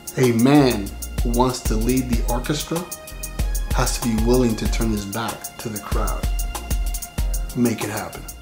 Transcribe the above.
A man who wants to lead the orchestra has to be willing to turn his back to the crowd. Make it happen.